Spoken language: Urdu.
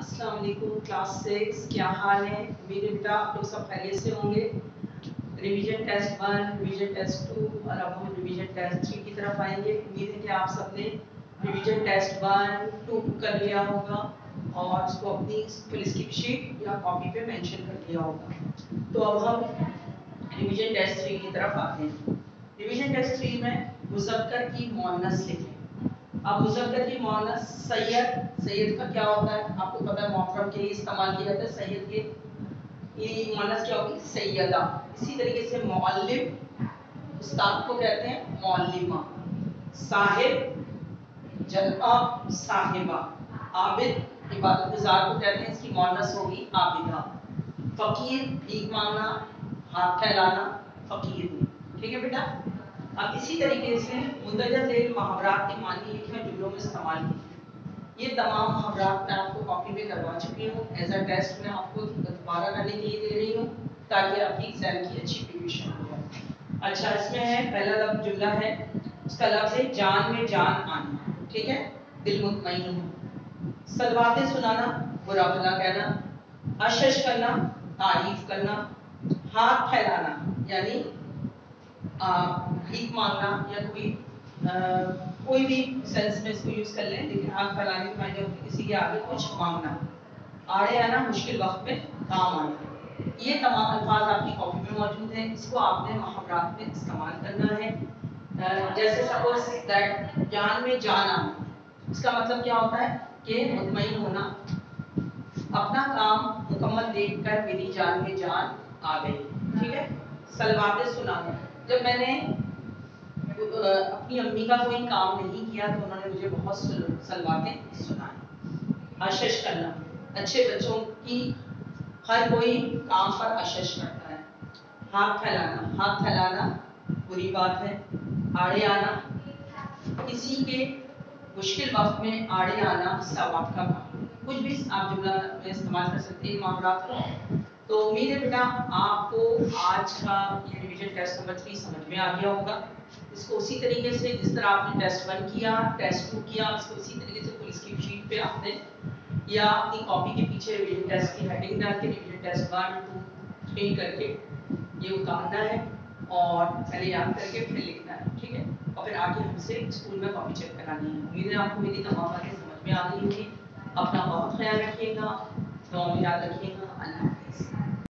السلام علیکم کلاس 6 کیا حال ہے؟ میرے بیٹا آپ لوگ سب خیریت سے ہوں گے. ریویژن ٹیسٹ 1 ریویژن ٹیسٹ 2 اور اب ہم ریویژن ٹیسٹ 3 کی طرف آئیں گے. امید ہے کہ آپ سب نے ریویژن ٹیسٹ 1 2 کر لیا ہوگا اور اس کو اپنی فل اسکپ شیٹ یا کاپی پہ مینشن کر لیا ہوگا. تو اب ہم ریویژن ٹیسٹ 3 کی طرف آتے ہیں. ریویژن ٹیسٹ 3 میں مذکر کی مؤنث لکھیں. اب مذکر کی مؤنث سید کا کیا ہوتا ہے آپ کو پتہ ہے، محترم کے لیے استعمال کیا جاتا ہے. سید کے یہ مؤنث کیا ہوگی؟ سیدہ. اسی طریقے سے معلم استاد کو کہتے ہیں معلمہ. صاحب جلوہ صاحبہ. عابد عبادت گزار کو کہتے ہیں، اس کی مؤنث ہوگی عابدہ. فقیر بھیک مانگنا ہاتھ پھیلانا فقیر. ٹھیک ہے بیٹا. اب اسی طریقے سے مندرجہ ذیل محاورات کے معنی لکھیں جملوں میں استعمال کیے. یہ تمام محاورات میں آپ کو کاپی پہ کروا چکی ہوں. ایز اے ٹیسٹ میں آپ کو دوبارہ کرنے کے لیے دے رہی ہوں تاکہ آپ کی ایگزام کی اچھی پریپریشن ہو جائے. اچھا، اس میں ہے پہلا لفظ جملہ ہے، اس کا لفظ ہے جان میں جان آنا. ٹھیک ہے، دل مطمئن ہو. صلواتیں سنانا برا بھلا کہنا. اشش کرنا تعریف کرنا. ہاتھ پھیلانا یعنی بھیک مانگنا یا کوئی بھی سینس میں اس کو یوز کر لیں، لیکن ہاتھ پھیلانے کے معنی ہوتے ہیں کسی کے آگے کچھ مانگنا. آڑے آنا مشکل وقت میں کام آنا. یہ تمام الفاظ آپ کی کاپی میں موجود ہیں. اس کو آپ نے محاورات میں استعمال کرنا ہے. جیسے سپوز دیٹ جان میں جان آنا، اس کا مطلب کیا ہوتا ہے کہ مطمئن ہونا. اپنا کام مکمل دیکھ کر میری جان میں جان آ گئی. ٹھیک ہے. سلواتیں سنانا، جب میں نے اپنی امی کا کوئی کام نہیں کیا تو انہوں نے مجھے بہت سلواتیں سنائی. اشش کرنا، اچھے بچوں کی ہر کوئی کام پر اشش کرتا ہے. ہاتھ پھیلانا، ہاتھ پھیلانا بری بات ہے. آڑے آنا، کسی کے مشکل وقت میں آڑے آنا ثواب کا کام. کچھ بھی آپ جملہ میں استعمال کر سکتے ہیں معاملات کو. تو امید ہے بیٹا آپ کو آج کا یہ ریویژن ٹیسٹ نمبر 3 سمجھ میں آ گیا ہوگا. اس کو اسی طریقے سے جس طرح آپ نے ٹیسٹ 1 کیا ٹیسٹ 2 کیا، اس کو اسی طریقے سے فل اسکپ شیٹ پہ آپ نے یا اپنی کاپی کے پیچھے ریویژن ٹیسٹ کی ہیڈنگ ڈال کے ریویژن ٹیسٹ 1 2 3 کر کے یہ اتارنا ہے اور پہلے یاد کر کے پھر لکھنا ہے. ٹھیک ہے. اور پھر آ کے ہم سے اسکول میں کاپی چیک کرانی ہے. امید ہے آپ کو میری تمام باتیں سمجھ میں آ گئی ہوگی. اپنا بہت خیال رکھیے گا، دعا میں یاد رکھیے گا. اللہ